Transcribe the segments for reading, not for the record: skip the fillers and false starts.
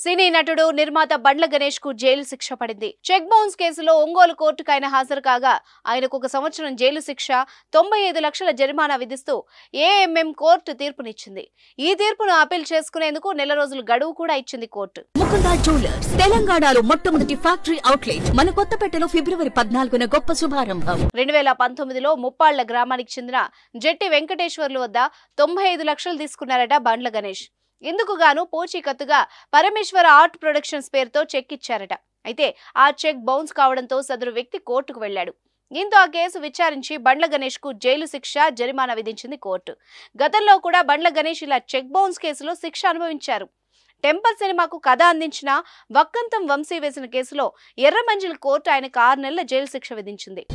సినీ నటుడు నిర్మాత బండ్ల గణేష్ కు జైలు శిక్ష పడింది. చెక్ బౌన్స్ కేసులో ఒంగోలు కోర్టుకు ఆయన హాజరు కాగా ఆయనకు 1 సంవత్సరం జైలు శిక్ష, 95 లక్షల జరిమానా విధిస్తూ ఏఎంఎం కోర్టు తీర్పునిచ్చింది. ఈ తీర్పును అపీల్ చేసుకునేందుకు నెల రోజులు గడువు కూడా ఇచ్చింది కోర్టు. ముకుందా జ్యువెలర్స్ తెలంగాణలో మొట్టమొదటి ఫ్యాక్టరీ అవుట్లెట్ మన కొత్తపేటలో ఫిబ్రవరి 14న గొప్ప శుభారంభం. 2019లో ముప్పాళ్ల గ్రామానికి చెందిన జట్టి వెంకటేశ్వర్లు వద్ద 95 లక్షలు తీసుకున్నారట బండ్ల గణేష్. ఇందుకు గాను పూచీకత్తుగా పరమేశ్వర ఆర్ట్ ప్రొడక్షన్స్ పేరుతో చెక్ ఇచ్చారట. అయితే ఆ చెక్ బౌన్స్ కావడంతో సదరు వ్యక్తి కోర్టుకు వెళ్లాడు. దీంతో ఆ కేసు విచారించి బండ్ల గణేష్ కు జైలు శిక్ష, జరిమానా విధించింది కోర్టు. గతంలో కూడా బండ్ల గణేష్ ఇలా చెక్ బౌన్స్ కేసులో శిక్ష అనుభవించారు. టెంపల్ సినిమాకు కథ అందించిన వక్కంతం వంశీ వేసిన కేసులో ఎర్రమంజిల్ కోర్టు ఆయనకు 6 నెలల జైలు శిక్ష విధించింది.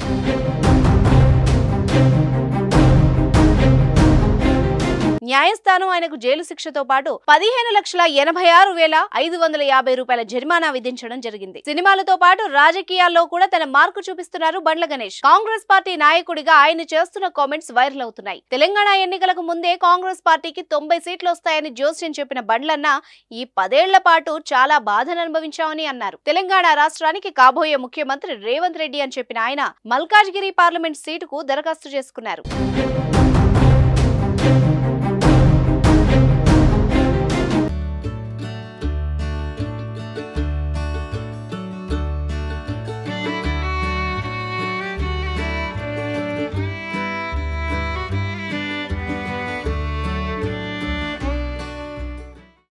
న్యాయస్థానం ఆయనకు జైలు శిక్షతో పాటు 15,86,550 రూపాయల జరిమానా విధించడం జరిగింది. సినిమాలతో పాటు రాజకీయాల్లో కూడా తన మార్కు చూపిస్తున్నారు బండ్ల గణేష్. కాంగ్రెస్ పార్టీ నాయకుడిగా ఆయన చేస్తున్న కామెంట్స్ వైరల్ అవుతున్నాయి. తెలంగాణ ఎన్నికలకు ముందే కాంగ్రెస్ పార్టీకి 90 సీట్లు వస్తాయని జోస్యం చెప్పిన బండ్లన్న ఈ 10 ఏళ్ల పాటు చాలా బాధను అనుభవించామని అన్నారు. తెలంగాణ రాష్ట్రానికి కాబోయే ముఖ్యమంత్రి రేవంత్ రెడ్డి అని చెప్పిన ఆయన మల్కాజ్గిరి పార్లమెంట్ సీటుకు దరఖాస్తు చేసుకున్నారు.